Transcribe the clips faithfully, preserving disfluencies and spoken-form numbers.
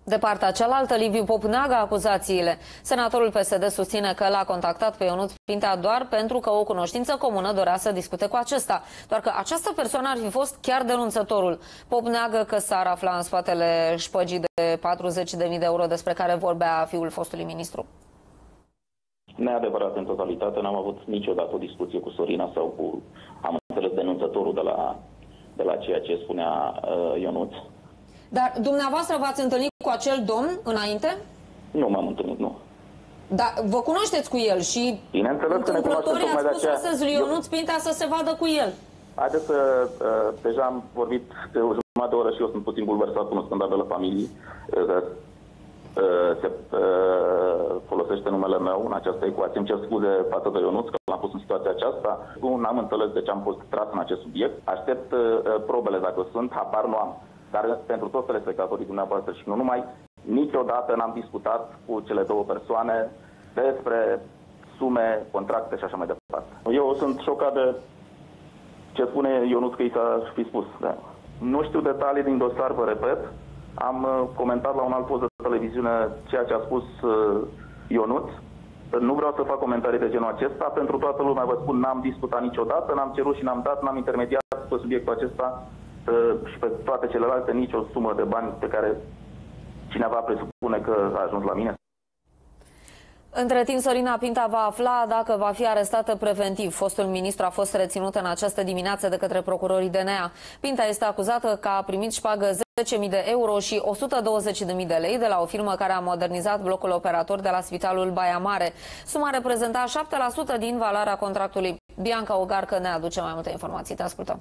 De partea cealaltă, Liviu Pop neagă acuzațiile. Senatorul P S D susține că l-a contactat pe Ionuț Pintea doar pentru că o cunoștință comună dorea să discute cu acesta, doar că această persoană ar fi fost chiar denunțătorul. Pop neagă că s-ar afla în spatele șpăgii de patruzeci de mii de euro despre care vorbea fiul fostului ministru. Neadevărat în totalitate, n-am avut niciodată o discuție cu Sorina sau cu, am înțeles, denunțătorul de la, de la ceea ce spunea uh, Ionuț. Dar dumneavoastră v-ați întâlnit cu acel domn înainte? Nu m-am întâlnit, nu. Dar vă cunoașteți cu el și întâmplătorii a spus astăzi lui Ionuț Pintea să se vadă cu el. Haideți să, uh, deja am vorbit de o jumătate de oră și eu sunt puțin bulversat cunoscând ambele familii. Uh, se uh, folosește numele meu în această ecuație. Îmi cer scuze față de Ionuț că l-am pus în situația aceasta. Nu am înțeles de ce am fost tras în acest subiect. Aștept uh, probele dacă sunt, habar nu am. Dar pentru toți telespectatorii dumneavoastră și nu numai, niciodată n-am discutat cu cele două persoane despre sume, contracte și așa mai departe. Eu sunt șocat de ce spune Ionuț că i s-a fi spus. Da. Nu știu detalii din dosar, vă repet. Am comentat la un alt post de televiziune ceea ce a spus Ionuț. Nu vreau să fac comentarii de genul acesta. Pentru toată lumea vă spun, n-am discutat niciodată, n-am cerut și n-am dat, n-am intermediat pe subiectul acesta și pe toate celelalte nicio sumă de bani pe care cineva presupune că a ajuns la mine. Între timp, Sorina Pintea va afla dacă va fi arestată preventiv. Fostul ministru a fost reținut în această dimineață de către procurorii D N A. Pintea este acuzată că a primit șpagă zece mii de euro și o sută douăzeci de mii de lei de la o firmă care a modernizat blocul operator de la Spitalul Baia Mare. Suma reprezenta șapte la sută din valoarea contractului. Bianca Ogarcă ne aduce mai multe informații. Te ascultăm.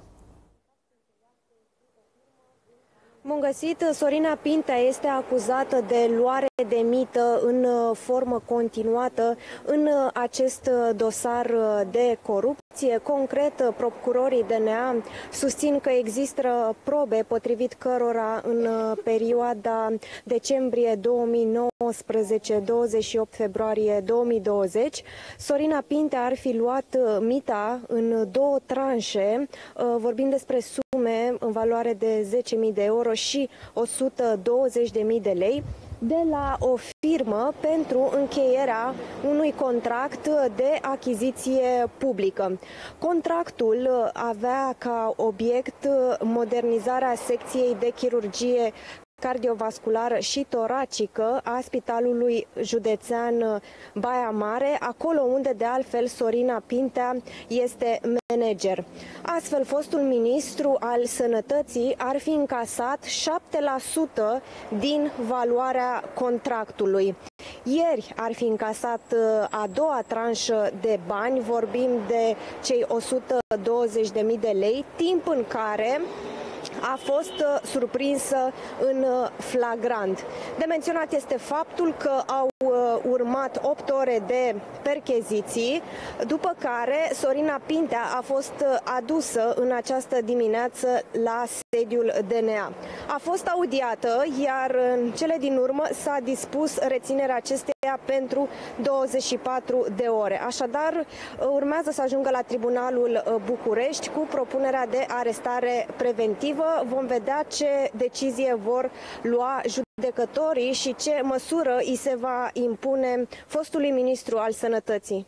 Bun găsit, Sorina Pintea este acuzată de luare de mită în formă continuată în acest dosar de corupție. Concret, procurorii D N A susțin că există probe potrivit cărora în perioada decembrie două mii nouăsprezece - douăzeci și opt februarie două mii douăzeci, Sorina Pintea ar fi luat mita în două tranșe, vorbim despre sume în valoare de zece mii de euro și o sută douăzeci de mii de lei de la o firmă pentru încheierea unui contract de achiziție publică. Contractul avea ca obiect modernizarea secției de chirurgie cardiovasculară și toracică a Spitalului Județean Baia Mare, acolo unde de altfel Sorina Pintea este manager. Astfel, fostul ministru al Sănătății ar fi încasat șapte la sută din valoarea contractului. Ieri ar fi încasat a doua tranșă de bani, vorbim de cei o sută douăzeci de mii de lei, timp în care a fost surprinsă în flagrant. De menționat este faptul că au urmat opt ore de percheziții, după care Sorina Pintea a fost adusă în această dimineață la sediul D N A. A fost audiată, iar în cele din urmă s-a dispus reținerea acesteia pentru douăzeci și patru de ore. Așadar, urmează să ajungă la Tribunalul București cu propunerea de arestare preventivă. Vom vedea ce decizie vor lua judecătorii și ce măsură îi se va impune fostului ministru al Sănătății.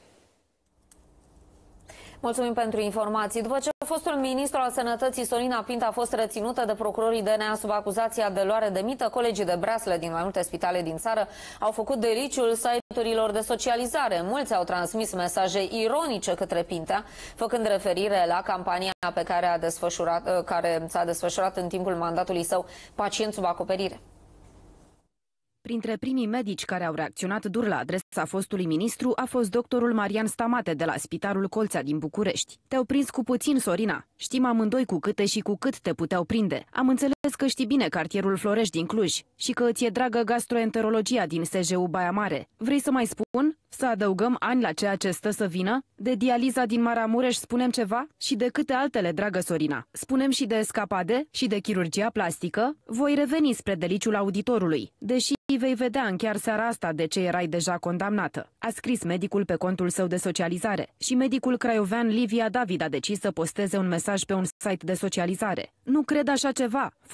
Mulțumim pentru informații. După ce fostul ministru al Sănătății, Sorina Pintea, a fost reținută de procurorii D N A sub acuzația de luare de mită, colegii de breasle din mai multe spitale din țară au făcut deliciul site-urilor de socializare. Mulți au transmis mesaje ironice către Pintea, făcând referire la campania pe care a desfășurat, care s-a desfășurat în timpul mandatului său, Pacient sub acoperire. Printre primii medici care au reacționat dur la adresa fostului ministru a fost doctorul Marian Stamate de la Spitalul Colțea din București. Te-au prins cu puțin, Sorina. Știm amândoi cu câte și cu cât te puteau prinde. Am înțeles că știi bine cartierul Florești din Cluj și că îți e dragă gastroenterologia din S J U Baia Mare. Vrei să mai spun? Să adăugăm ani la ceea ce stă să vină? De dializa din Maramureș spunem ceva? Și de câte altele, dragă Sorina? Spunem și de escapade? Și de chirurgia plastică? Voi reveni spre deliciul auditorului, deși vei vedea în chiar seara asta de ce erai deja condamnată. A scris medicul pe contul său de socializare și medicul craiovean Livia David a decis să posteze un mesaj pe un site de socializare. Nu cred așa ceva.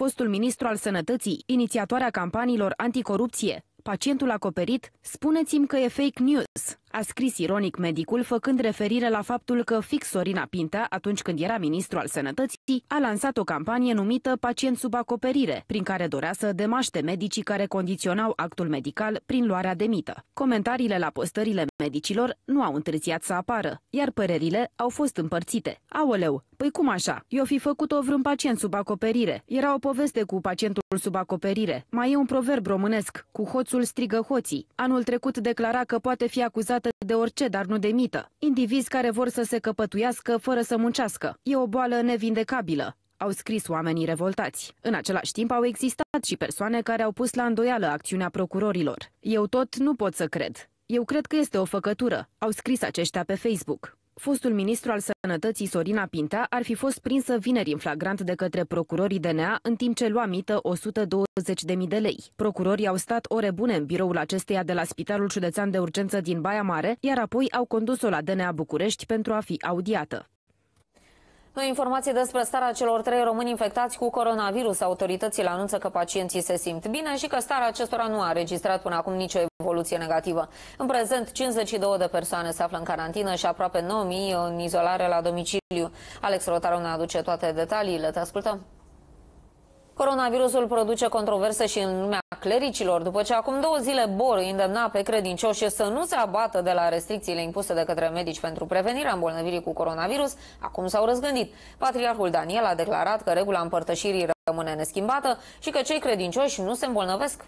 Fostul ministru al Sănătății, inițiatoarea campaniilor anticorupție, pacientul acoperit, spuneți-mi că e fake news, a scris ironic medicul, făcând referire la faptul că fix Sorina Pintea, atunci când era ministru al Sănătății, a lansat o campanie numită Pacient sub acoperire, prin care dorea să demaște medicii care condiționau actul medical prin luarea de mită. Comentariile la postările medicilor nu au întârziat să apară, iar părerile au fost împărțite. Aoleu, păi cum așa? Eu fi făcut-o vreun pacient sub acoperire. Era o poveste cu pacientul sub acoperire. Mai e un proverb românesc, cu hoțul strigă hoții. Anul trecut declara că poate fi acuzată de orice, dar nu de mită. Indivizi care vor să se căpătuiască fără să muncească. E o boală nevindecabilă, au scris oamenii revoltați. În același timp au existat și persoane care au pus la îndoială acțiunea procurorilor. Eu tot nu pot să cred. Eu cred că este o făcătură, au scris aceștia pe Facebook. Fostul ministru al Sănătății Sorina Pintea ar fi fost prinsă vineri în flagrant de către procurorii D N A în timp ce lua mită o sută douăzeci de mii de lei. Procurorii au stat ore bune în biroul acesteia de la Spitalul Județean de Urgență din Baia Mare, iar apoi au condus-o la D N A București pentru a fi audiată. Noi informații despre starea celor trei români infectați cu coronavirus. Autoritățile anunță că pacienții se simt bine și că starea acestora nu a înregistrat până acum nicio evoluție negativă. În prezent, cincizeci și două de persoane se află în carantină și aproape nouă mii în izolare la domiciliu. Alex Rotaru ne aduce toate detaliile. Te ascultăm. Coronavirusul produce controverse și în lumea clericilor, după ce acum două zile Bor îndemna pe credincioși să nu se abată de la restricțiile impuse de către medici pentru prevenirea îmbolnăvirii cu coronavirus. Acum s-au răzgândit. Patriarhul Daniel a declarat că regula împărtășirii rămâne neschimbată și că cei credincioși nu se îmbolnăvesc.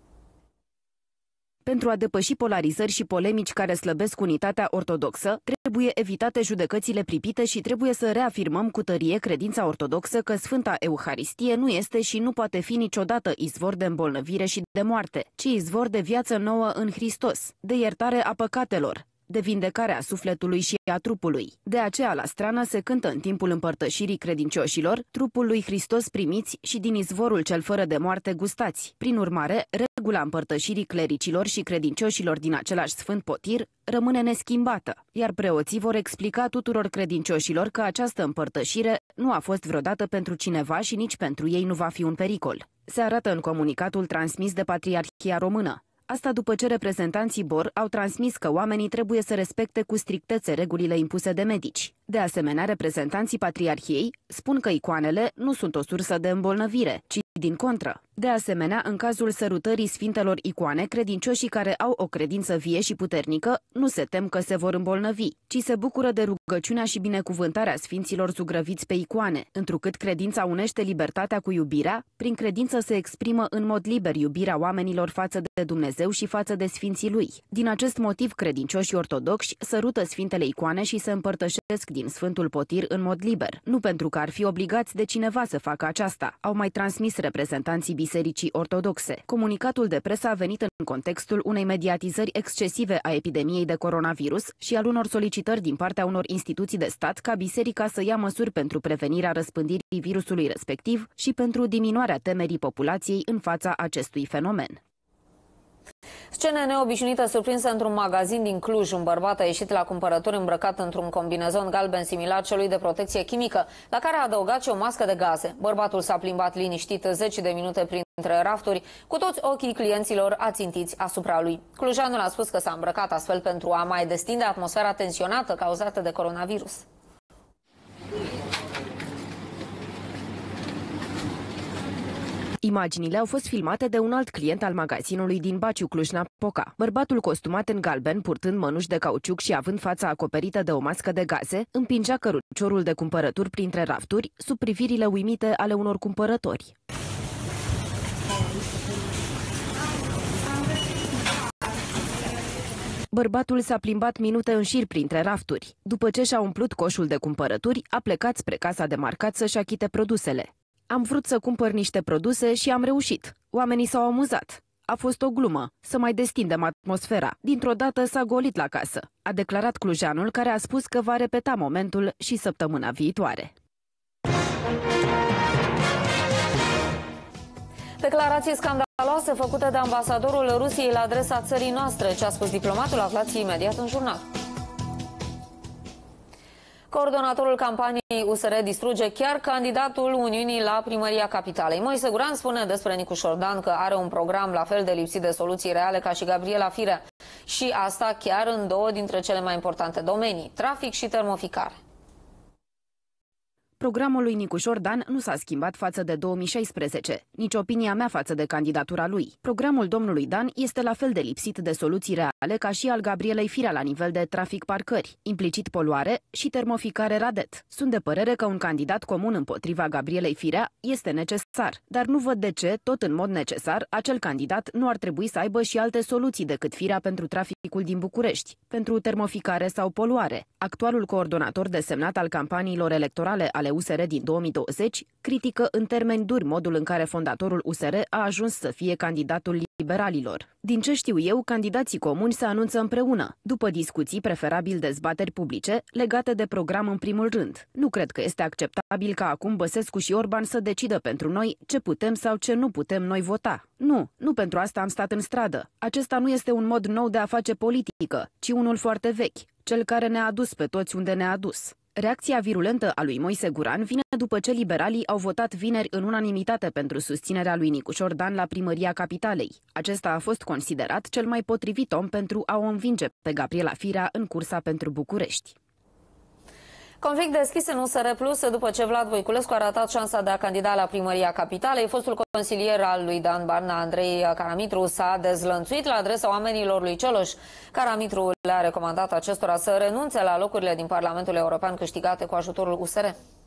Pentru a depăși polarizări și polemici care slăbesc unitatea ortodoxă, trebuie evitate judecățile pripite și trebuie să reafirmăm cu tărie credința ortodoxă că Sfânta Euharistie nu este și nu poate fi niciodată izvor de îmbolnăvire și de moarte, ci izvor de viață nouă în Hristos, de iertare a păcatelor, de vindecarea sufletului și a trupului. De aceea la strană se cântă în timpul împărtășirii credincioșilor trupul lui Hristos primiți și din izvorul cel fără de moarte gustați. Prin urmare, regula împărtășirii clericilor și credincioșilor din același sfânt potir rămâne neschimbată, iar preoții vor explica tuturor credincioșilor că această împărtășire nu a fost vreodată pentru cineva și nici pentru ei nu va fi un pericol. Se arată în comunicatul transmis de Patriarhia Română. Asta după ce reprezentanții Bor au transmis că oamenii trebuie să respecte cu strictețe regulile impuse de medici. De asemenea, reprezentanții Patriarhiei spun că icoanele nu sunt o sursă de îmbolnăvire, ci din contră. De asemenea, în cazul sărutării sfintelor icoane, credincioșii care au o credință vie și puternică nu se tem că se vor îmbolnăvi, ci se bucură de rugăciunea și binecuvântarea sfinților zugrăviți pe icoane, întrucât credința unește libertatea cu iubirea, prin credință se exprimă în mod liber iubirea oamenilor față de Dumnezeu și față de sfinții lui. Din acest motiv, credincioșii ortodoxi sărută sfintele icoane și se împărtășesc din Sfântul Potir în mod liber, nu pentru că ar fi obligați de cineva să facă aceasta, au mai transmis reprezentanții Bisericii Ortodoxe. Comunicatul de presă a venit în contextul unei mediatizări excesive a epidemiei de coronavirus și al unor solicitări din partea unor instituții de stat ca biserica să ia măsuri pentru prevenirea răspândirii virusului respectiv și pentru diminuarea temerii populației în fața acestui fenomen. Scene neobișnuite surprinse într-un magazin din Cluj. Un bărbat a ieșit la cumpărături îmbrăcat într-un combinezon galben similar celui de protecție chimică, la care a adăugat și o mască de gaze. Bărbatul s-a plimbat liniștit zece de minute printre rafturi, cu toți ochii clienților ațintiți asupra lui. Clujanul a spus că s-a îmbrăcat astfel pentru a mai destinde atmosfera tensionată cauzată de coronavirus. Imaginile au fost filmate de un alt client al magazinului din Baciu, Cluj-Napoca. Bărbatul costumat în galben, purtând mănuși de cauciuc și având fața acoperită de o mască de gaze, împingea căruciorul de cumpărături printre rafturi, sub privirile uimite ale unor cumpărători. Bărbatul s-a plimbat minute în șir printre rafturi. După ce și-a umplut coșul de cumpărături, a plecat spre casa de marcat să-și achite produsele. Am vrut să cumpăr niște produse și am reușit. Oamenii s-au amuzat. A fost o glumă, să mai destindem atmosfera. Dintr-o dată s-a golit la casă, a declarat clujanul, care a spus că va repeta momentul și săptămâna viitoare. Declarație scandaloasă făcută de ambasadorul Rusiei la adresa țării noastre. Ce a spus diplomatul, aflați imediat în jurnal. Coordonatorul campaniei U S R distruge chiar candidatul Uniunii la primăria Capitalei. Moise Guran spune despre Nicu Șordan că are un program la fel de lipsit de soluții reale ca și Gabriela Firea. Și asta chiar în două dintre cele mai importante domenii, trafic și termoficare. Programul lui Nicu Șordan nu s-a schimbat față de două mii șaisprezece, nici opinia mea față de candidatura lui. Programul domnului Dan este la fel de lipsit de soluții reale ca și al Gabrielei Firea la nivel de trafic parcări, implicit poluare și termoficare Radet. Sunt de părere că un candidat comun împotriva Gabrielei Firea este necesar, dar nu văd de ce, tot în mod necesar, acel candidat nu ar trebui să aibă și alte soluții decât Firea pentru traficul din București, pentru termoficare sau poluare. Actualul coordonator desemnat al campaniilor electorale ale U S R din două mii douăzeci critică în termeni duri modul în care fondatorul U S R a ajuns să fie candidatul liberalilor. Din ce știu eu, candidații comuni se anunță împreună, după discuții, preferabil dezbateri publice, legate de program în primul rând. Nu cred că este acceptabil ca acum Băsescu și Orban să decidă pentru noi ce putem sau ce nu putem noi vota. Nu, nu pentru asta am stat în stradă. Acesta nu este un mod nou de a face politică, ci unul foarte vechi, cel care ne-a adus pe toți unde ne-a adus. Reacția virulentă a lui Moise Guran vine după ce liberalii au votat vineri în unanimitate pentru susținerea lui Nicu Șordan la primăria Capitalei. Acesta a fost considerat cel mai potrivit om pentru a o învinge pe Gabriela Firea în cursa pentru București. Conflict deschis în U S R Plus după ce Vlad Voiculescu a ratat șansa de a candida la primăria Capitalei. Fostul consilier al lui Dan Barna, Andrei Caramitru, s-a dezlănțuit la adresa oamenilor lui Cioloș. Caramitru le-a recomandat acestora să renunțe la locurile din Parlamentul European câștigate cu ajutorul U S R.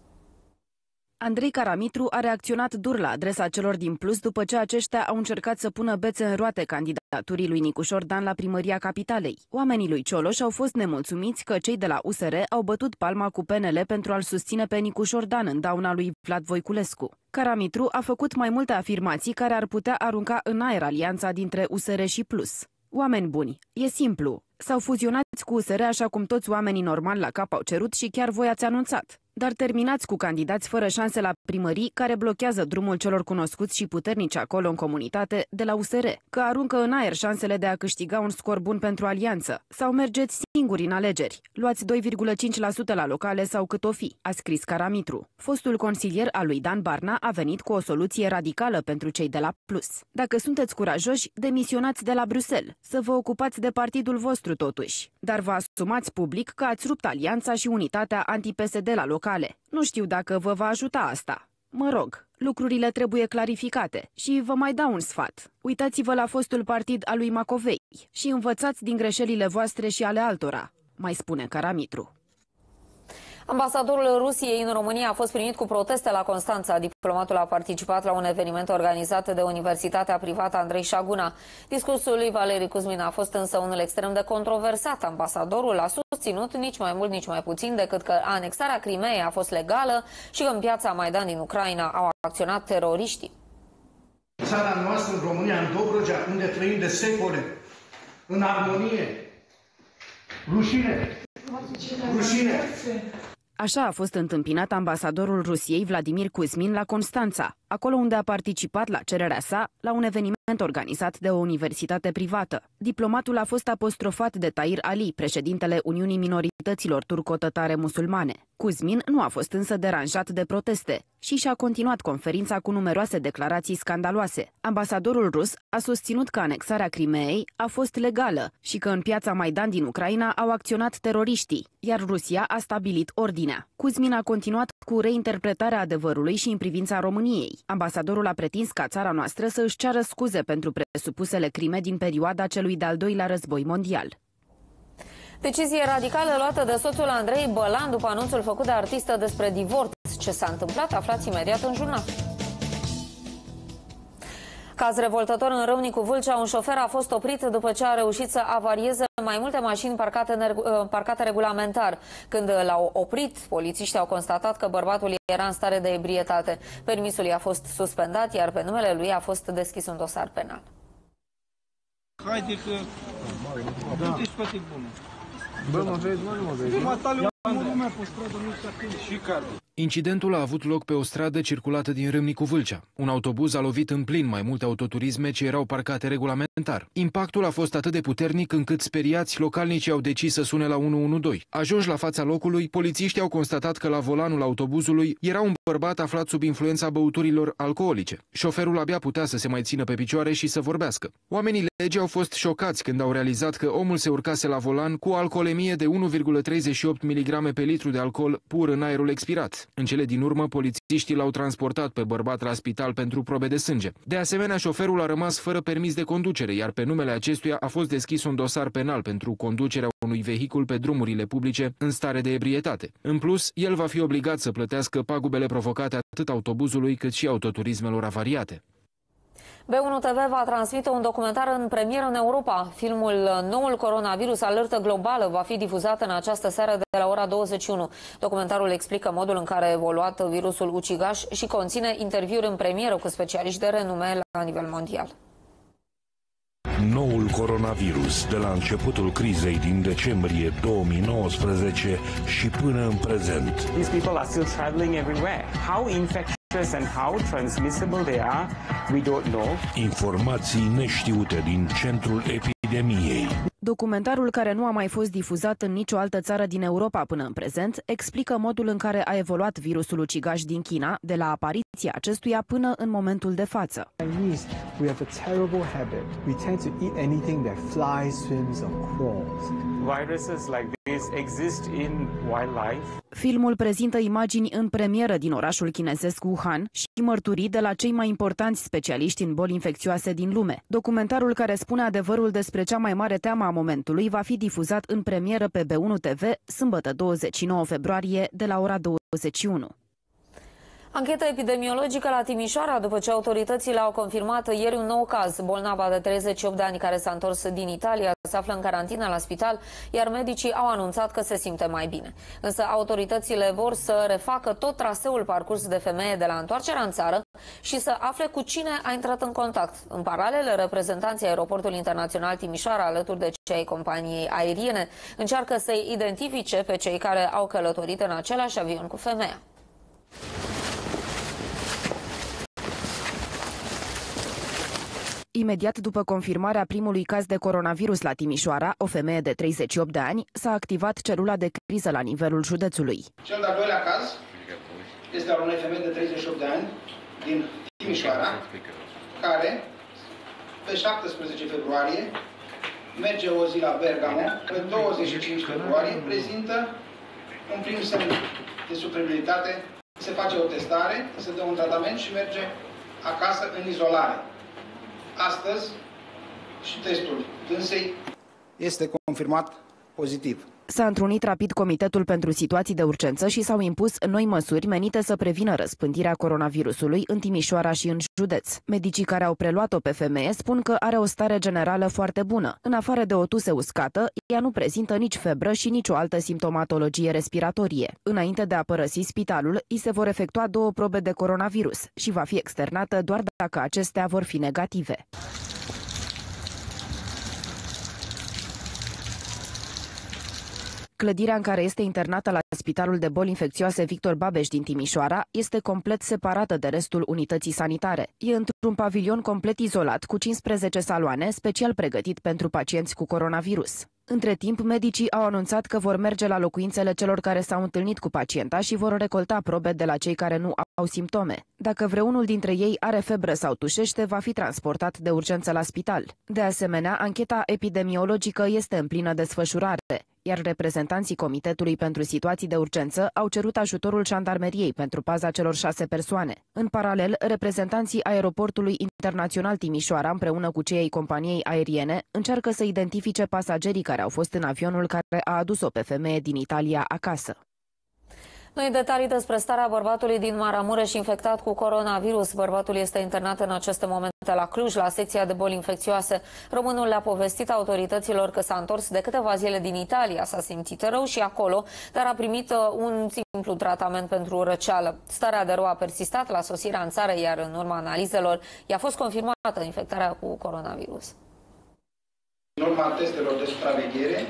Andrei Caramitru a reacționat dur la adresa celor din Plus după ce aceștia au încercat să pună bețe în roate candidaturii lui Nicu Șordan la primăria Capitalei. Oamenii lui Cioloș au fost nemulțumiți că cei de la U S R au bătut palma cu P N L pentru a-l susține pe Nicu Șordan în dauna lui Vlad Voiculescu. Caramitru a făcut mai multe afirmații care ar putea arunca în aer alianța dintre U S R și Plus. Oameni buni, e simplu. S-au fuzionat cu U S R așa cum toți oamenii normali la cap au cerut și chiar voi ați anunțat. Dar terminați cu candidați fără șanse la primării care blochează drumul celor cunoscuți și puternici acolo în comunitate de la U S R, că aruncă în aer șansele de a câștiga un scor bun pentru alianță. Sau mergeți singuri în alegeri. Luați doi virgulă cinci la sută la locale sau cât o fi, a scris Caramitru. Fostul consilier al lui Dan Barna a venit cu o soluție radicală pentru cei de la Plus. Dacă sunteți curajoși, demisionați de la Bruxelles, să vă ocupați de partidul vostru totuși. Dar vă asumați public că ați rupt alianța și unitatea anti-P S D la locale. Nu știu dacă vă va ajuta asta. Mă rog, lucrurile trebuie clarificate și vă mai dau un sfat. Uitați-vă la fostul partid al lui Macovei și învățați din greșelile voastre și ale altora, mai spune Caramitru. Ambasadorul Rusiei în România a fost primit cu proteste la Constanța. Diplomatul a participat la un eveniment organizat de Universitatea Privată Andrei Șaguna. Discursul lui Valeri Cuzmin a fost însă unul extrem de controversat. Ambasadorul a susținut nici mai mult, nici mai puțin decât că anexarea Crimeei a fost legală și că în piața Maidan din Ucraina au acționat teroriștii. Țara noastră, în România, în Dobrogea, unde trăim de secole, în armonie, rușine, rușine. Așa a fost întâmpinat ambasadorul Rusiei Vladimir Cuzmin la Constanța, acolo unde a participat la cererea sa la un eveniment organizat de o universitate privată. Diplomatul a fost apostrofat de Tahir Ali, președintele Uniunii Minorităților Turco-Tătare Musulmane. Cuzmin nu a fost însă deranjat de proteste și și-a continuat conferința cu numeroase declarații scandaloase. Ambasadorul rus a susținut că anexarea Crimeei a fost legală și că în piața Maidan din Ucraina au acționat teroriștii, iar Rusia a stabilit ordinea. Cuzmin a continuat cu reinterpretarea adevărului și în privința României. Ambasadorul a pretins ca țara noastră să își ceară scuze pentru presupusele crime din perioada celui de-al doilea război mondial. Decizie radicală luată de soțul Andrei Bălan după anunțul făcut de artistă despre divorț. Ce s-a întâmplat? Aflați imediat în jurnal. Caz revoltător în Râmnicu Vâlcea, un șofer a fost oprit după ce a reușit să avarieze mai multe mașini parcate, parcate regulamentar. Când l-au oprit, polițiștii au constatat că bărbatul era în stare de ebrietate. Permisul i-a fost suspendat, iar pe numele lui a fost deschis un dosar penal. Haide că... Da. Toate bune. Bă, mă vezi, mă, nu mă vezi. Incidentul a avut loc pe o stradă circulată din Râmnicu Vâlcea. Un autobuz a lovit în plin mai multe autoturisme ce erau parcate regulamentar. Impactul a fost atât de puternic încât, speriați, localnicii au decis să sune la unu unu doi. Ajunși la fața locului, polițiștii au constatat că la volanul autobuzului era un bărbat aflat sub influența băuturilor alcoolice. Șoferul abia putea să se mai țină pe picioare și să vorbească. Oamenii legii au fost șocați când au realizat că omul se urcase la volan cu o alcoolemie de unu virgulă treizeci și opt miligrame pe litru de alcool pur în aerul expirat. În cele din urmă, polițiștii l-au transportat pe bărbat la spital pentru probe de sânge. De asemenea, șoferul a rămas fără permis de conducere, iar pe numele acestuia a fost deschis un dosar penal pentru conducerea unui vehicul pe drumurile publice în stare de ebrietate. În plus, el va fi obligat să plătească pagubele provocate atât autobuzului cât și autoturismelor avariate. B unu T V va transmite un documentar în premieră în Europa. Filmul Noul coronavirus, alertă globală, va fi difuzat în această seară de la ora douăzeci și unu. Documentarul explică modul în care a evoluat virusul ucigaș și conține interviuri în premieră cu specialiști de renume la nivel mondial. Noul coronavirus, de la începutul crizei din decembrie două mii nouăsprezece și până în prezent. These people are still traveling everywhere. How infectious and how transmissible they are, we don't know. Informații neștiute din centrul epidemiei. Documentarul, care nu a mai fost difuzat în nicio altă țară din Europa până în prezent, explică modul în care a evoluat virusul ucigaș din China, de la apariția acestuia până în momentul de față. We have a terrible habit. We tend to eat anything that flies, swims or crawls. Viruses like this exist in wildlife. Filmul prezintă imagini în premieră din orașul chinezesc Wuhan și mărturii de la cei mai importanți specialiști în boli infecțioase din lume. Documentarul, care spune adevărul despre cea mai mare teamă a momentului, va fi difuzat în premieră pe B unu T V sâmbătă douăzeci și nouă februarie de la ora douăzeci și unu. Anchetă epidemiologică la Timișoara după ce autoritățile au confirmat ieri un nou caz. Bolnava de treizeci și opt de ani care s-a întors din Italia se află în carantină la spital, iar medicii au anunțat că se simte mai bine. Însă autoritățile vor să refacă tot traseul parcurs de femeie de la întoarcerea în țară și să afle cu cine a intrat în contact. În paralel, reprezentanții Aeroportului Internațional Timișoara, alături de cei ai companiei aeriene, încearcă să-i identifice pe cei care au călătorit în același avion cu femeia. Imediat după confirmarea primului caz de coronavirus la Timișoara, o femeie de treizeci și opt de ani, s-a activat celula de criză la nivelul județului. Cel de-al doilea caz este al unei femei de treizeci și opt de ani din Timișoara, care pe șaptesprezece februarie merge o zi la Bergamo, pe douăzeci și cinci februarie prezintă un prim semn de suprabilitate, se face o testare, se dă un tratament și merge acasă în izolare. Astăzi și testul dânsei este confirmat pozitiv. S-a întrunit rapid Comitetul pentru Situații de Urgență și s-au impus noi măsuri menite să prevină răspândirea coronavirusului în Timișoara și în județ. Medicii care au preluat-o pe femeie spun că are o stare generală foarte bună. În afară de o tuse uscată, ea nu prezintă nici febră și nicio altă simptomatologie respiratorie. Înainte de a părăsi spitalul, îi se vor efectua două probe de coronavirus și va fi externată doar dacă acestea vor fi negative. Clădirea în care este internată la Spitalul de Boli Infecțioase Victor Babeș din Timișoara este complet separată de restul unității sanitare. E într-un pavilion complet izolat cu cincisprezece saloane, special pregătit pentru pacienți cu coronavirus. Între timp, medicii au anunțat că vor merge la locuințele celor care s-au întâlnit cu pacienta și vor recolta probe de la cei care nu au simptome. Dacă vreunul dintre ei are febră sau tușește, va fi transportat de urgență la spital. De asemenea, ancheta epidemiologică este în plină desfășurare, iar reprezentanții Comitetului pentru Situații de Urgență au cerut ajutorul jandarmeriei pentru paza celor șase persoane. În paralel, reprezentanții Aeroportului Internațional Timișoara, împreună cu cei ai companiei aeriene, încearcă să identifice pasagerii care au fost în avionul care a adus-o pe femeie din Italia acasă. Noi detalii despre starea bărbatului din Maramureș infectat cu coronavirus. Bărbatul este internat în aceste momente la Cluj, la secția de boli infecțioase. Românul le-a povestit autorităților că s-a întors de câteva zile din Italia. S-a simțit rău și acolo, dar a primit un simplu tratament pentru răceală. Starea de rău a persistat la sosirea în țară, iar în urma analizelor i-a fost confirmată infectarea cu coronavirus. În urma testelor de supraveghere,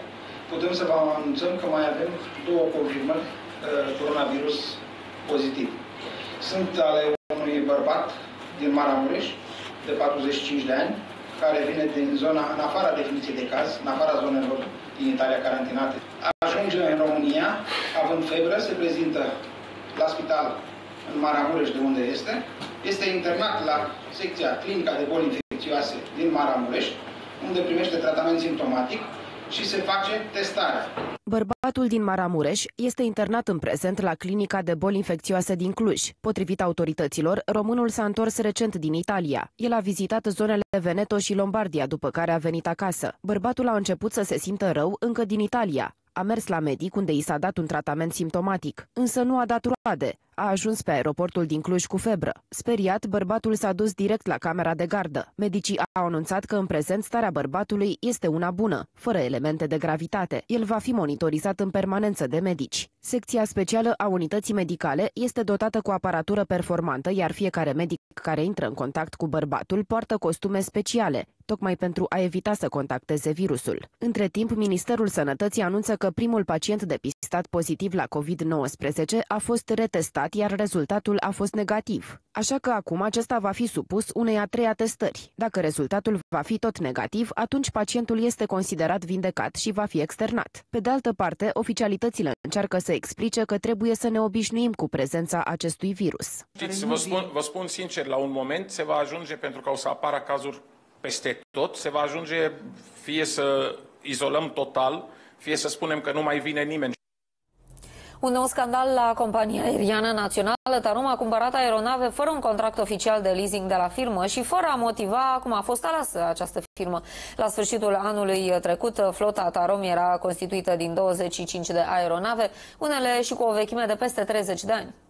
putem să vă anunțăm că mai avem două confirmări uh, coronavirus pozitiv. Sunt ale unui bărbat din Maramureș, de patruzeci și cinci de ani, care vine din zona, în afara definiției de caz, în afara zonelor din Italia carantinate. Ajunge în România, având febră, se prezintă la spital în Maramureș, de unde este, este internat la secția clinica de boli infecțioase din Maramureș, unde primește tratament simptomatic și se face testarea. Bărbatul din Maramureș este internat în prezent la clinica de boli infecțioase din Cluj. Potrivit autorităților, românul s-a întors recent din Italia. El a vizitat zonele Veneto și Lombardia, după care a venit acasă. Bărbatul a început să se simtă rău încă din Italia. A mers la medic, unde i s-a dat un tratament simptomatic, însă nu a dat roade. A ajuns pe aeroportul din Cluj cu febră. Speriat, bărbatul s-a dus direct la camera de gardă. Medicii au anunțat că în prezent starea bărbatului este una bună, fără elemente de gravitate. El va fi monitorizat în permanență de medici. Secția specială a unității medicale este dotată cu aparatură performantă, iar fiecare medic care intră în contact cu bărbatul poartă costume speciale, tocmai pentru a evita să contacteze virusul. Între timp, Ministerul Sănătății anunță că primul pacient depistat pozitiv la COVID nouăsprezece a fost retestat, iar rezultatul a fost negativ. Așa că acum acesta va fi supus unei a treia testări. Dacă rezultatul va fi tot negativ, atunci pacientul este considerat vindecat și va fi externat. Pe de altă parte, oficialitățile încearcă să explice că trebuie să ne obișnuim cu prezența acestui virus. Știți, vă spun, vă spun sincer, la un moment se va ajunge, pentru că o să apară cazuri peste tot, se va ajunge fie să izolăm total, fie să spunem că nu mai vine nimeni. Un nou scandal la compania aeriană națională. Tarom a cumpărat aeronave fără un contract oficial de leasing de la firmă și fără a motiva cum a fost aleasă această firmă. La sfârșitul anului trecut, flota Tarom era constituită din douăzeci și cinci de aeronave, unele și cu o vechime de peste treizeci de ani.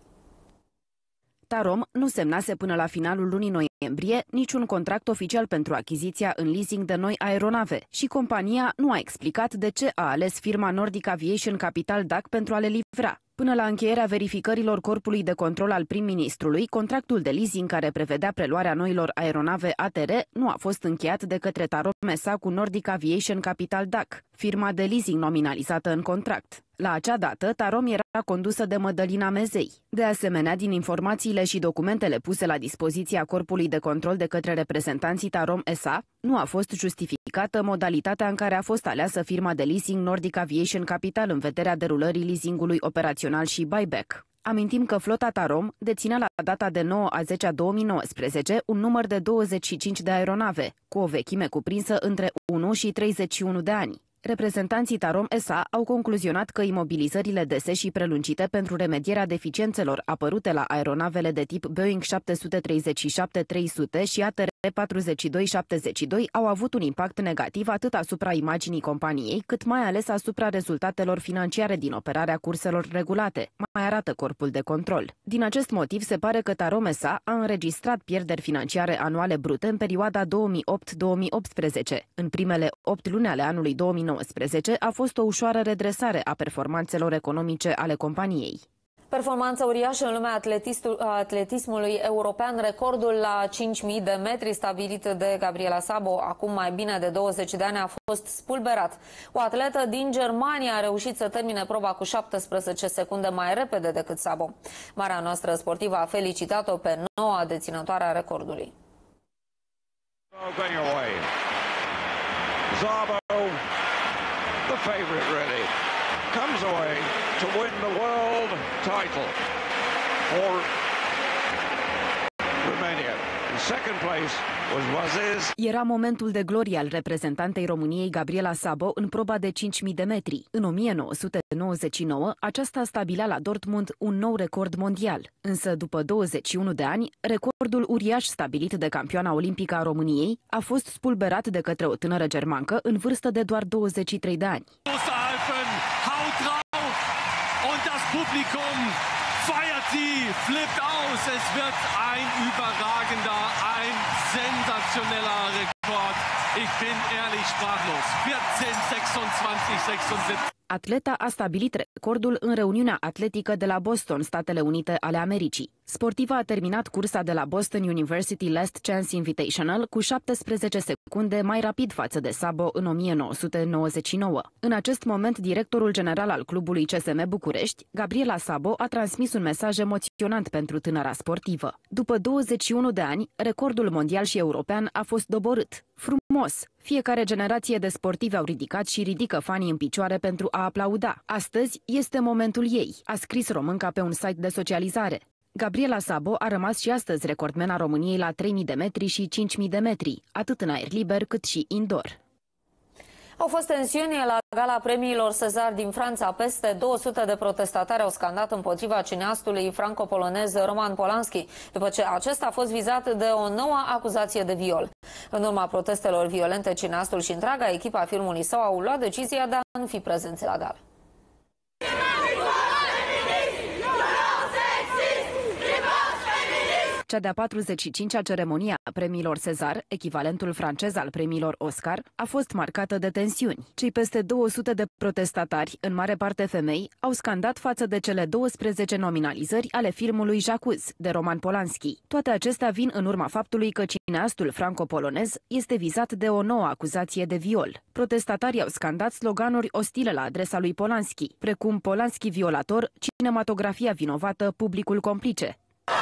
Tarom nu semnase până la finalul lunii noiembrie niciun contract oficial pentru achiziția în leasing de noi aeronave și compania nu a explicat de ce a ales firma Nordic Aviation Capital D A C pentru a le livra. Până la încheierea verificărilor Corpului de Control al prim-ministrului, contractul de leasing care prevedea preluarea noilor aeronave A T R nu a fost încheiat de către Tarom S A cu Nordic Aviation Capital D A C, firma de leasing nominalizată în contract. La acea dată, Tarom era condusă de Mădălina Mezei. De asemenea, din informațiile și documentele puse la dispoziția Corpului de Control de către reprezentanții Tarom S A, nu a fost justificată modalitatea în care a fost aleasă firma de leasing Nordic Aviation Capital în vederea derulării leasingului operațional și buyback. Amintim că flota Tarom deținea la data de nouă a zecea două mii nouăsprezece un număr de douăzeci și cinci de aeronave, cu o vechime cuprinsă între unu și treizeci și unu de ani. Reprezentanții Tarom S A au concluzionat că imobilizările dese și prelungite pentru remedierea deficiențelor apărute la aeronavele de tip Boeing șapte treizeci și șapte trei sute și A T R patruzeci și doi șaptezeci și doi au avut un impact negativ atât asupra imaginii companiei, cât mai ales asupra rezultatelor financiare din operarea curselor regulate, mai arată Corpul de Control. Din acest motiv, se pare că Tarom S A a înregistrat pierderi financiare anuale brute în perioada două mii opt două mii optsprezece. În primele opt luni ale anului două mii nouăsprezece a fost o ușoară redresare a performanțelor economice ale companiei. Performanță uriașă în lumea atletismului european, recordul la cinci mii de metri stabilit de Gabriela Szabo acum mai bine de douăzeci de ani a fost spulberat. O atletă din Germania a reușit să termine proba cu șaptesprezece secunde mai repede decât Szabo. Marea noastră sportivă a felicitat-o pe noua deținătoare a recordului. Szabo, the favorite really, comes away to win the world title for Romania. In second place was Wazir. Era momentul de glorie al reprezentantei României Gabriela Szabo în proba de cinci mii de metri. În o mie nouă sute nouăzeci și nouă, aceasta stabilea la Dortmund un nou record mondial. Însă, după douăzeci și unu de ani, recordul uriaș stabilit de campioana olimpică a României a fost spulberat de către o tânără germancă în vârstă de doar douăzeci și trei de ani. Publikum feiert sie, flippt aus. Es wird ein überragender, ein sensationeller Rekord. Ich bin ehrlich sprachlos. vierzehn sechsundzwanzig sechsundsiebzig. Atleta a stabilit recordul în reuniunea atletică de la Boston, Statele Unite ale Americii. Sportiva a terminat cursa de la Boston University Last Chance Invitational cu șaptesprezece secunde mai rapid față de Szabo în o mie nouă sute nouăzeci și nouă. În acest moment, directorul general al clubului C S M București, Gabriela Szabo, a transmis un mesaj emoționant pentru tânăra sportivă. După douăzeci și unu de ani, recordul mondial și european a fost doborât. Frumos! Fiecare generație de sportivi au ridicat și ridică fanii în picioare pentru a aplauda. Astăzi este momentul ei, a scris românca pe un site de socializare. Gabriela Szabo a rămas și astăzi recordmena României la trei mii de metri și cinci mii de metri, atât în aer liber cât și indoor. Au fost tensiuni la gala premiilor César din Franța. Peste două sute de protestatari au scandat împotriva cineastului franco-polonez Roman Polanski, după ce acesta a fost vizat de o nouă acuzație de viol. În urma protestelor violente, cineastul și întreaga echipa filmului său au luat decizia de a nu fi prezenți la gală. Cea de-a patruzeci și cincea ceremonie a premiilor César, echivalentul francez al premiilor Oscar, a fost marcată de tensiuni. Cei peste două sute de protestatari, în mare parte femei, au scandat față de cele douăsprezece nominalizări ale filmului J'accuse, de Roman Polanski. Toate acestea vin în urma faptului că cineastul franco-polonez este vizat de o nouă acuzație de viol. Protestatarii au scandat sloganuri ostile la adresa lui Polanski, precum Polanski violator, cinematografia vinovată, publicul complice.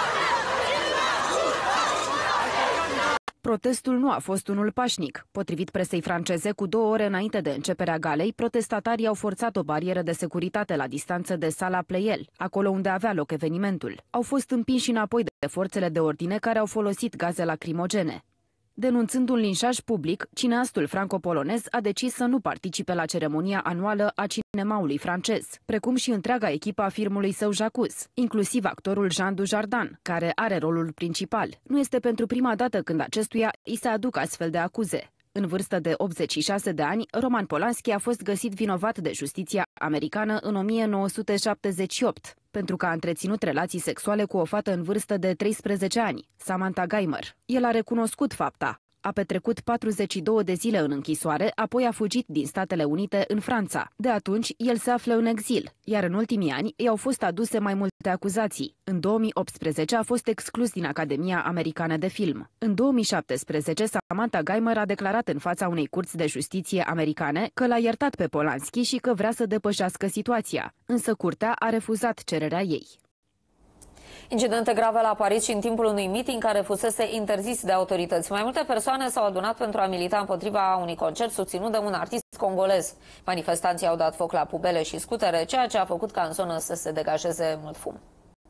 Protestul nu a fost unul pașnic. Potrivit presei franceze, cu două ore înainte de începerea galei, protestatarii au forțat o barieră de securitate la distanță de sala Pleyel, acolo unde avea loc evenimentul. Au fost împinși înapoi de forțele de ordine care au folosit gaze lacrimogene. Denunțând un linșaj public, cineastul franco-polonez a decis să nu participe la ceremonia anuală a cinemaului francez, precum și întreaga echipă a filmului său J'accuse, inclusiv actorul Jean Dujardin, care are rolul principal. Nu este pentru prima dată când acestuia îi se aduc astfel de acuze. În vârstă de optzeci și șase de ani, Roman Polanski a fost găsit vinovat de justiția americană în o mie nouă sute șaptezeci și opt, pentru că a întreținut relații sexuale cu o fată în vârstă de treisprezece ani, Samantha Geimer. El a recunoscut fapta. A petrecut patruzeci și două de zile în închisoare, apoi a fugit din Statele Unite în Franța. De atunci, el se află în exil, iar în ultimii ani i-au fost aduse mai multe acuzații. În două mii optsprezece a fost exclus din Academia Americană de Film. În două mii șaptesprezece, Samantha Geimer a declarat în fața unei curți de justiție americane că l-a iertat pe Polanski și că vrea să depășească situația, însă curtea a refuzat cererea ei. Incidente grave la Paris și în timpul unui meeting care fusese interzis de autorități. Mai multe persoane s-au adunat pentru a milita împotriva unui concert susținut de un artist congolez. Manifestanții au dat foc la pubele și scutere, ceea ce a făcut ca în zonă să se degajeze mult fum.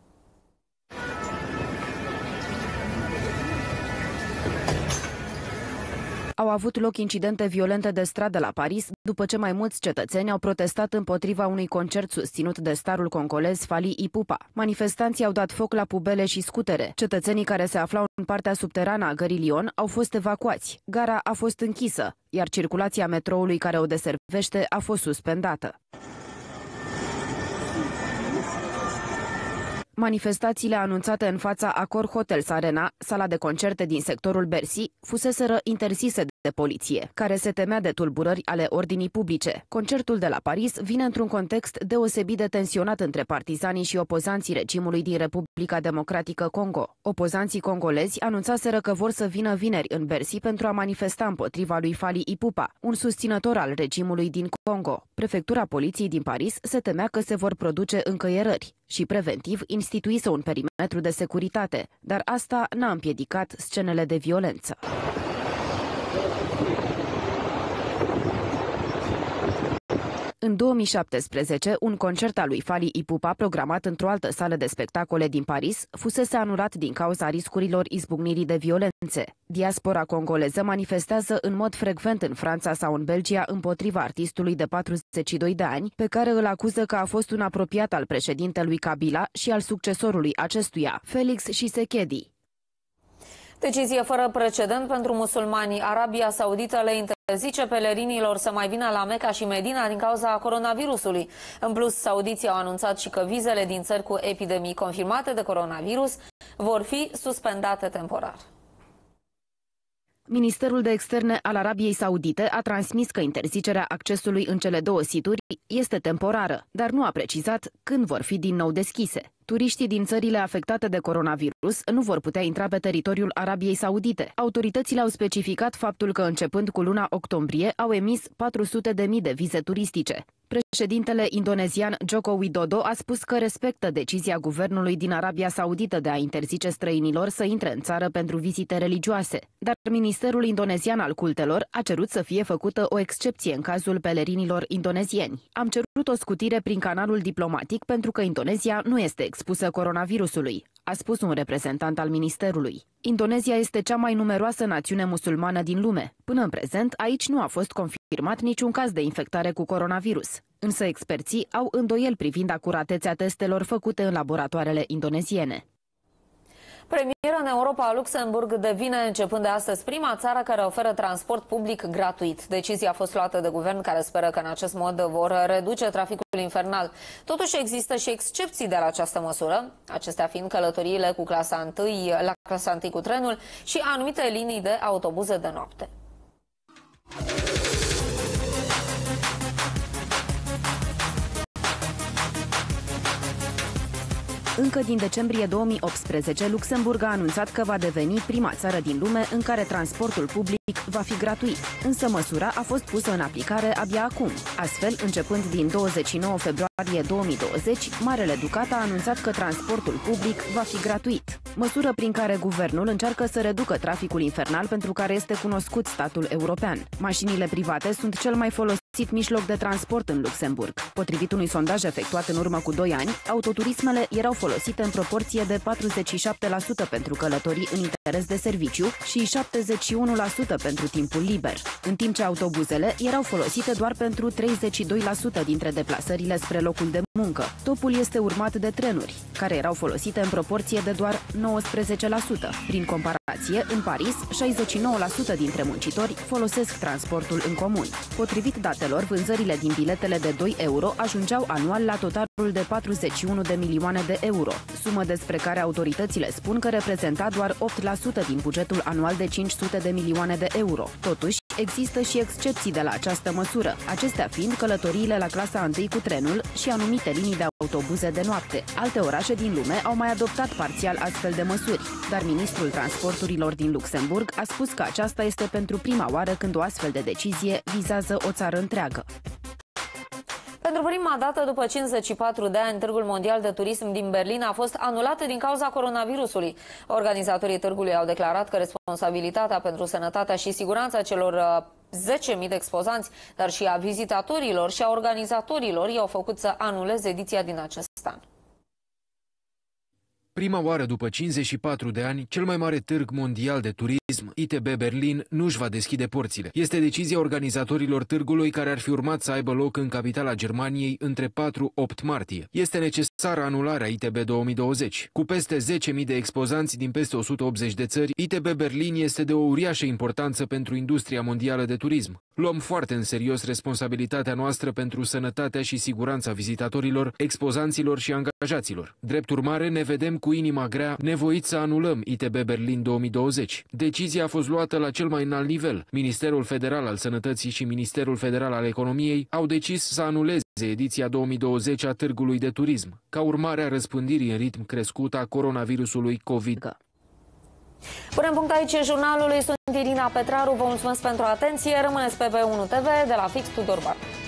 Au avut loc incidente violente de stradă la Paris după ce mai mulți cetățeni au protestat împotriva unui concert susținut de starul congolez Fally Ipupa. Manifestanții au dat foc la pubele și scutere. Cetățenii care se aflau în partea subterană a gării Lyon au fost evacuați. Gara a fost închisă, iar circulația metroului care o deservește a fost suspendată. Manifestațiile anunțate în fața Accor Hotels Arena, sala de concerte din sectorul Bercy, fuseseră interzise de poliție, care se temea de tulburări ale ordinii publice. Concertul de la Paris vine într-un context deosebit de tensionat între partizanii și opozanții regimului din Republica Democratică Congo. Opozanții congolezi anunțaseră că vor să vină vineri în Bercy pentru a manifesta împotriva lui Fally Ipupa, un susținător al regimului din Congo. Prefectura poliției din Paris se temea că se vor produce încăierări și preventiv instituise un perimetru de securitate, dar asta n-a împiedicat scenele de violență. În două mii șaptesprezece, un concert al lui Fally Ipupa, programat într-o altă sală de spectacole din Paris, fusese anulat din cauza riscurilor izbucnirii de violențe. Diaspora congoleză manifestează în mod frecvent în Franța sau în Belgia împotriva artistului de patruzeci și doi de ani, pe care îl acuză că a fost un apropiat al președintelui Kabila și al succesorului acestuia, Félix Tshisekedi. Decizie fără precedent pentru musulmani. Arabia Saudită le interzice pelerinilor să mai vină la Mecca și Medina din cauza coronavirusului. În plus, saudiții au anunțat și că vizele din țări cu epidemii confirmate de coronavirus vor fi suspendate temporar. Ministerul de Externe al Arabiei Saudite a transmis că interzicerea accesului în cele două situri este temporară, dar nu a precizat când vor fi din nou deschise. Turiștii din țările afectate de coronavirus nu vor putea intra pe teritoriul Arabiei Saudite. Autoritățile au specificat faptul că începând cu luna octombrie au emis patru sute de mii de vize turistice. Președintele indonezian Joko Widodo a spus că respectă decizia guvernului din Arabia Saudită de a interzice străinilor să intre în țară pentru vizite religioase, dar Ministerul Indonezian al Cultelor a cerut să fie făcută o excepție în cazul pelerinilor indonezieni. Am cerut o scutire prin canalul diplomatic pentru că Indonezia nu este expusă coronavirusului, a spus un reprezentant al ministerului. Indonezia este cea mai numeroasă națiune musulmană din lume. Până în prezent, aici nu a fost confirmat niciun caz de infectare cu coronavirus. Însă experții au îndoieli privind acuratețea testelor făcute în laboratoarele indoneziene. Premier în Europa, Luxemburg devine începând de astăzi prima țară care oferă transport public gratuit. Decizia a fost luată de guvern, care speră că în acest mod vor reduce traficul infernal. Totuși există și excepții de la această măsură, acestea fiind călătoriile cu clasa unu, la clasa unu cu trenul și anumite linii de autobuze de noapte. Încă din decembrie două mii optsprezece, Luxemburg a anunțat că va deveni prima țară din lume în care transportul public va fi gratuit. Însă măsura a fost pusă în aplicare abia acum. Astfel, începând din douăzeci și nouă februarie două mii douăzeci, Marele Ducat a anunțat că transportul public va fi gratuit. Măsură prin care guvernul încearcă să reducă traficul infernal pentru care este cunoscut statul european. Mașinile private sunt cel mai folosit mijloc de transport în Luxemburg. Potrivit unui sondaj efectuat în urmă cu doi ani, autoturismele erau folosite în proporție de patruzeci și șapte la sută pentru călătorii în interes de serviciu și șaptezeci și unu la sută pentru timpul liber, în timp ce autobuzele erau folosite doar pentru treizeci și doi la sută dintre deplasările spre locul de muncă. Topul este urmat de trenuri, care erau folosite în proporție de doar nouăsprezece la sută. Prin comparație, în Paris, șaizeci și nouă la sută dintre muncitori folosesc transportul în comun. Potrivit datelor, vânzările din biletele de doi euro ajungeau anual la totalul de patruzeci și unu de milioane de euro, sumă despre care autoritățile spun că reprezenta doar opt la sută din bugetul anual de cinci sute de milioane de euro. Totuși, există și excepții de la această măsură, acestea fiind călătoriile la clasa unu cu trenul și anumite linii de autobuze de noapte. Alte orașe din lume au mai adoptat parțial astfel de măsuri, dar ministrul transporturilor din Luxemburg a spus că aceasta este pentru prima oară când o astfel de decizie vizează o țară întreagă. Pentru prima dată după cincizeci și patru de ani, Târgul Mondial de Turism din Berlin a fost anulat din cauza coronavirusului. Organizatorii târgului au declarat că responsabilitatea pentru sănătatea și siguranța celor zece mii de expozanți, dar și a vizitatorilor și a organizatorilor i-au făcut să anuleze ediția din acest an. Prima oară după cincizeci și patru de ani, cel mai mare târg mondial de turism, I T B Berlin, nu își va deschide porțile. Este decizia organizatorilor târgului, care ar fi urmat să aibă loc în capitala Germaniei între patru opt martie. Este necesară anularea I T B două mii douăzeci. Cu peste zece mii de expozanți din peste o sută optzeci de țări, I T B Berlin este de o uriașă importanță pentru industria mondială de turism. Luăm foarte în serios responsabilitatea noastră pentru sănătatea și siguranța vizitatorilor, expozanților și angajaților. Drept urmare, ne vedem cu inima grea nevoiți să anulăm I T B Berlin două mii douăzeci. Decizia a fost luată la cel mai înalt nivel. Ministerul Federal al Sănătății și Ministerul Federal al Economiei au decis să anuleze ediția două mii douăzeci a Târgului de Turism, ca urmare a răspândirii în ritm crescut a coronavirusului COVID. Punem punct aici jurnalului. Sunt Irina Petraru. Vă mulțumesc pentru atenție. Rămâneți pe B unu T V. De la Fix, Tudor Barbu.